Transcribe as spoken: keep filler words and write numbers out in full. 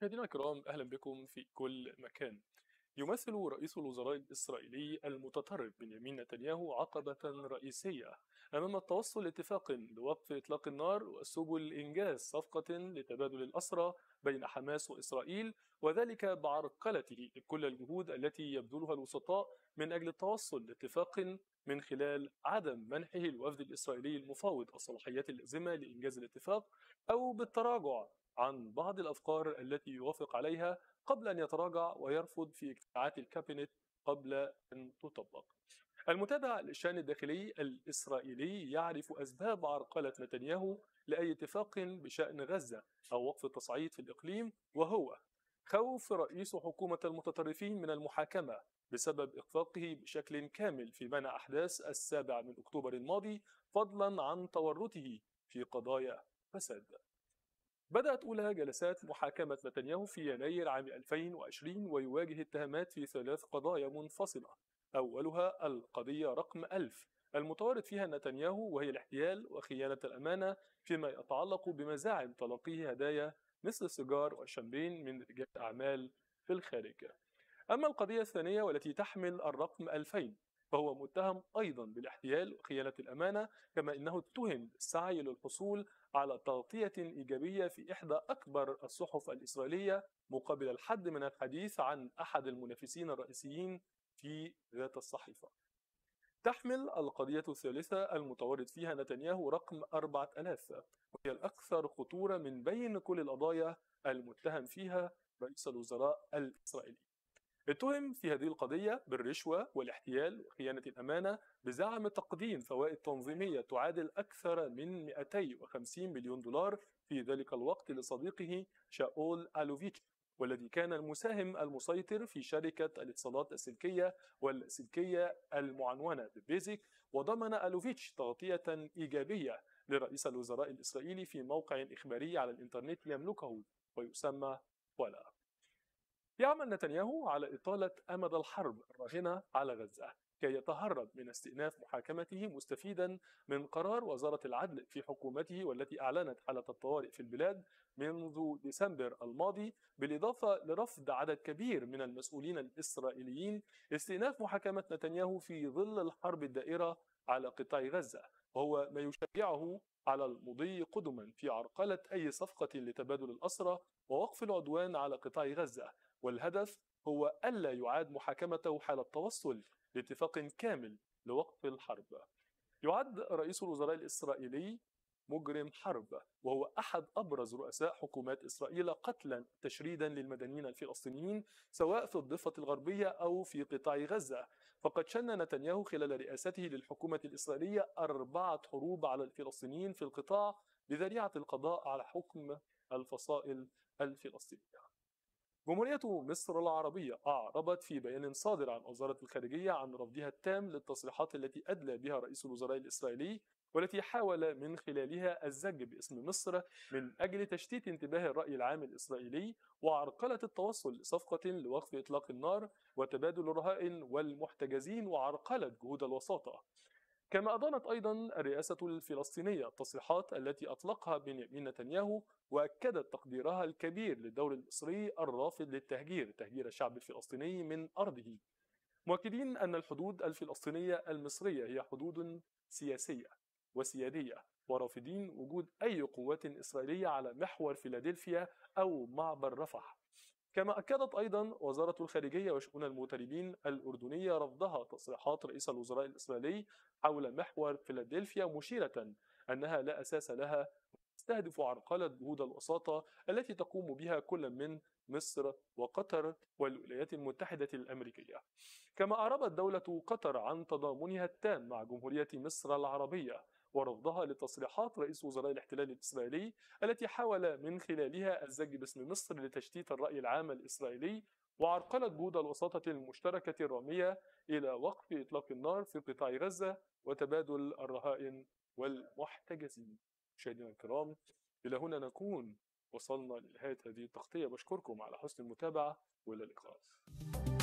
مشاهدينا الكرام، أهلا بكم في كل مكان. يمثل رئيس الوزراء الإسرائيلي المتطرف بنيامين نتنياهو عقبة رئيسية أمام التوصل لاتفاق لوقف إطلاق النار وسبل إنجاز صفقة لتبادل الأسرى بين حماس وإسرائيل، وذلك بعرقلته لكل الجهود التي يبذلها الوسطاء من أجل التوصل لاتفاق من خلال عدم منحه الوفد الإسرائيلي المفاوض الصلاحيات اللازمة لإنجاز الاتفاق، أو بالتراجع عن بعض الأفكار التي يوافق عليها قبل أن يتراجع ويرفض في اجتماعات الكابينت قبل أن تطبق. المتابع للشأن الداخلي الإسرائيلي يعرف أسباب عرقلة نتنياهو لأي اتفاق بشأن غزة أو وقف التصعيد في الإقليم، وهو خوف رئيس حكومة المتطرفين من المحاكمة بسبب إخفاقه بشكل كامل في منع أحداث السابع من أكتوبر الماضي، فضلا عن تورطه في قضايا فساد. بدأت أولى جلسات محاكمة نتنياهو في يناير عام ألفين وعشرين، ويواجه اتهامات في ثلاث قضايا منفصلة. أولها القضية رقم ألف المتورط فيها نتنياهو، وهي الاحتيال وخيانة الأمانة فيما يتعلق بمزاعم تلقيه هدايا مثل السيجار والشامبين من رجال أعمال في الخارج. أما القضية الثانية والتي تحمل الرقم ألفين، فهو متهم أيضا بالاحتيال وخيانة الأمانة، كما أنه اتهم بالسعي للحصول على تغطية إيجابية في إحدى أكبر الصحف الإسرائيلية مقابل الحد من الحديث عن أحد المنافسين الرئيسيين في ذات الصحيفة. تحمل القضية الثالثة المتورط فيها نتنياهو رقم أربعة آلاف، وهي الأكثر خطورة من بين كل القضايا المتهم فيها رئيس الوزراء الإسرائيلي. اتهم في هذه القضية بالرشوة والاحتيال وخيانة الأمانة بزعم تقديم فوائد تنظيمية تعادل أكثر من مئتين وخمسين مليون دولار في ذلك الوقت لصديقه شاول ألوفيتش، والذي كان المساهم المسيطر في شركة الاتصالات السلكية والسلكية المعنونة ببيزك. وضمن ألوفيتش تغطية إيجابية لرئيس الوزراء الإسرائيلي في موقع إخباري على الإنترنت يملكه ويسمى ولا. يعمل نتنياهو على إطالة أمد الحرب الراهنة على غزة كي يتهرب من استئناف محاكمته، مستفيدا من قرار وزارة العدل في حكومته والتي أعلنت حالة الطوارئ في البلاد منذ ديسمبر الماضي، بالإضافة لرفض عدد كبير من المسؤولين الإسرائيليين استئناف محاكمة نتنياهو في ظل الحرب الدائرة على قطاع غزة، وهو ما يشجعه على المضي قدما في عرقلة أي صفقة لتبادل الأسرى ووقف العدوان على قطاع غزة. والهدف هو ألا يعاد محاكمته حال التوصل لاتفاق كامل لوقف الحرب. يعد رئيس الوزراء الإسرائيلي مجرم حرب، وهو أحد أبرز رؤساء حكومات إسرائيل قتلا تشريدا للمدنيين الفلسطينيين سواء في الضفة الغربية أو في قطاع غزة. فقد شن نتنياهو خلال رئاسته للحكومة الإسرائيلية أربعة حروب على الفلسطينيين في القطاع بذريعة القضاء على حكم الفصائل الفلسطينية. جمهورية مصر العربية أعربت في بيان صادر عن وزارة الخارجية عن رفضها التام للتصريحات التي أدلى بها رئيس الوزراء الإسرائيلي، والتي حاول من خلالها الزج باسم مصر من أجل تشتيت انتباه الرأي العام الإسرائيلي وعرقلة التوصل لصفقة لوقف إطلاق النار وتبادل الرهائن والمحتجزين وعرقلة جهود الوساطة. كما أضانت أيضا الرئاسة الفلسطينية التصريحات التي أطلقها بنيامين نتنياهو، وأكدت تقديرها الكبير للدور المصري الرافض للتهجير تهجير الشعب الفلسطيني من أرضه، مؤكدين أن الحدود الفلسطينية المصرية هي حدود سياسية وسيادية، ورافضين وجود أي قوات إسرائيلية على محور فيلادلفيا أو معبر رفح. كما أكدت أيضا وزارة الخارجية وشؤون المغتربين الأردنية رفضها تصريحات رئيس الوزراء الإسرائيلي حول محور فيلادلفيا، مشيرة أنها لا أساس لها، تستهدف عرقلة جهود الوساطة التي تقوم بها كل من مصر وقطر والولايات المتحدة الأمريكية. كما أعربت دولة قطر عن تضامنها التام مع جمهورية مصر العربية ورفضها لتصريحات رئيس وزراء الاحتلال الإسرائيلي التي حاول من خلالها الزج باسم مصر لتشتيت الرأي العام الإسرائيلي وعرقلة جهود الوساطة المشتركة الرامية إلى وقف إطلاق النار في قطاع غزة وتبادل الرهائن والمحتجزين. مشاهدينا الكرام، إلى هنا نكون وصلنا لنهاية هذه التغطية. بشكركم على حسن المتابعة، وإلى اللقاء.